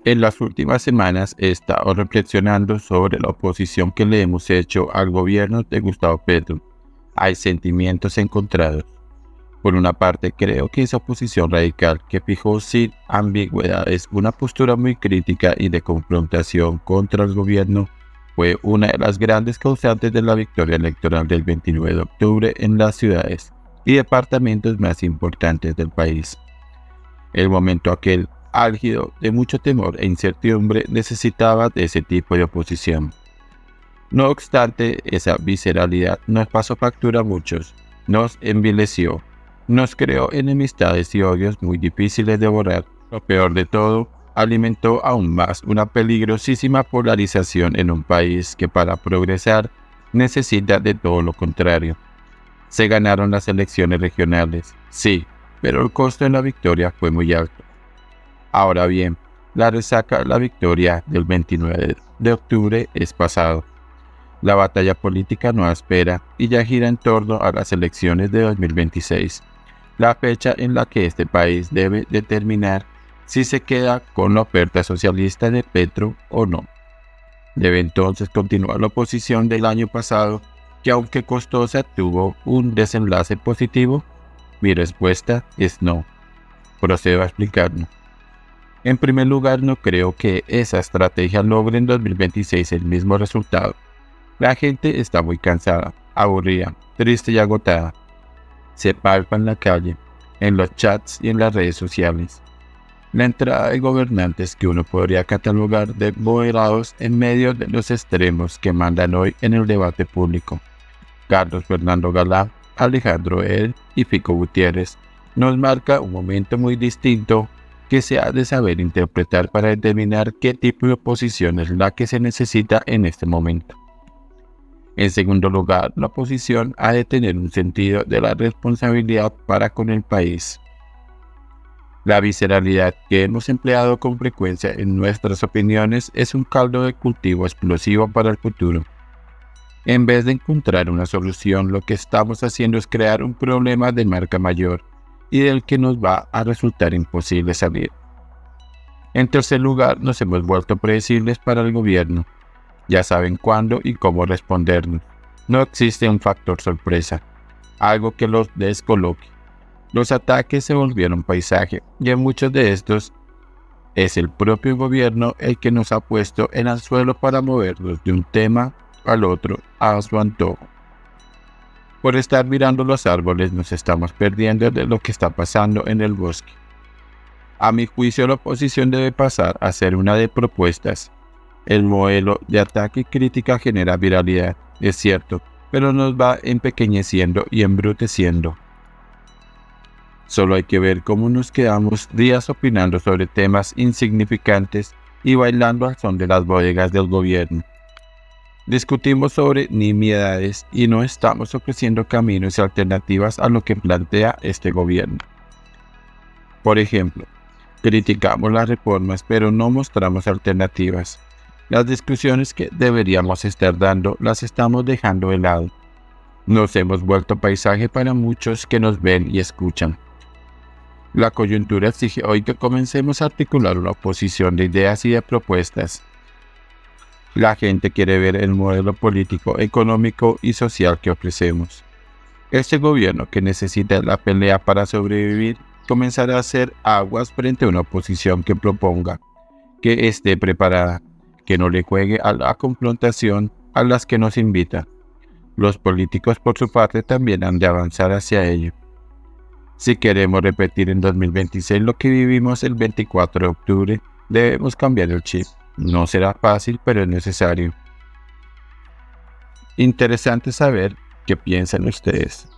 En las últimas semanas he estado reflexionando sobre la oposición que le hemos hecho al gobierno de Gustavo Petro. Hay sentimientos encontrados. Por una parte, creo que esa oposición radical que fijó sin ambigüedades una postura muy crítica y de confrontación contra el gobierno fue una de las grandes causantes de la victoria electoral del 29 de octubre en las ciudades y departamentos más importantes del país. El momento aquel álgido de mucho temor e incertidumbre necesitaba de ese tipo de oposición. No obstante, esa visceralidad nos pasó factura a muchos, nos envileció, nos creó enemistades y odios muy difíciles de borrar. Lo peor de todo, alimentó aún más una peligrosísima polarización en un país que para progresar necesita de todo lo contrario. Se ganaron las elecciones regionales, sí, pero el costo de la victoria fue muy alto. Ahora bien, la resaca de la victoria del 29 de octubre es pasado. La batalla política no espera y ya gira en torno a las elecciones de 2026, la fecha en la que este país debe determinar si se queda con la oferta socialista de Petro o no. Debe entonces continuar la oposición del año pasado, que aunque costosa tuvo un desenlace positivo. Mi respuesta es no. Procedo a explicarlo. En primer lugar, no creo que esa estrategia logre en 2026 el mismo resultado. La gente está muy cansada, aburrida, triste y agotada. Se palpa en la calle, en los chats y en las redes sociales. La entrada de gobernantes que uno podría catalogar de moderados en medio de los extremos que mandan hoy en el debate público. Carlos Fernando Galán, Alejandro Eder y Fico Gutiérrez nos marca un momento muy distinto que se ha de saber interpretar para determinar qué tipo de oposición es la que se necesita en este momento. En segundo lugar, la oposición ha de tener un sentido de la responsabilidad para con el país. La visceralidad que hemos empleado con frecuencia en nuestras opiniones es un caldo de cultivo explosivo para el futuro. En vez de encontrar una solución, lo que estamos haciendo es crear un problema de marca mayor y del que nos va a resultar imposible salir. En tercer lugar, nos hemos vuelto predecibles para el gobierno. Ya saben cuándo y cómo respondernos. No existe un factor sorpresa, algo que los descoloque. Los ataques se volvieron paisaje y en muchos de estos es el propio gobierno el que nos ha puesto el anzuelo para movernos de un tema al otro a su antojo. Por estar mirando los árboles nos estamos perdiendo de lo que está pasando en el bosque. A mi juicio, la oposición debe pasar a ser una de propuestas. El modelo de ataque y crítica genera viralidad, es cierto, pero nos va empequeñeciendo y embruteciendo. Solo hay que ver cómo nos quedamos días opinando sobre temas insignificantes y bailando al son de las bodegas del gobierno. Discutimos sobre nimiedades y no estamos ofreciendo caminos y alternativas a lo que plantea este gobierno. Por ejemplo, criticamos las reformas pero no mostramos alternativas. Las discusiones que deberíamos estar dando las estamos dejando de lado. Nos hemos vuelto paisaje para muchos que nos ven y escuchan. La coyuntura exige hoy que comencemos a articular una oposición de ideas y de propuestas. La gente quiere ver el modelo político, económico y social que ofrecemos. Este gobierno, que necesita la pelea para sobrevivir, comenzará a hacer aguas frente a una oposición que proponga, que esté preparada, que no le juegue a la confrontación a las que nos invita. Los políticos por su parte también han de avanzar hacia ello. Si queremos repetir en 2026 lo que vivimos el 24 de octubre, debemos cambiar el chip. No será fácil, pero es necesario. Interesante saber qué piensan ustedes.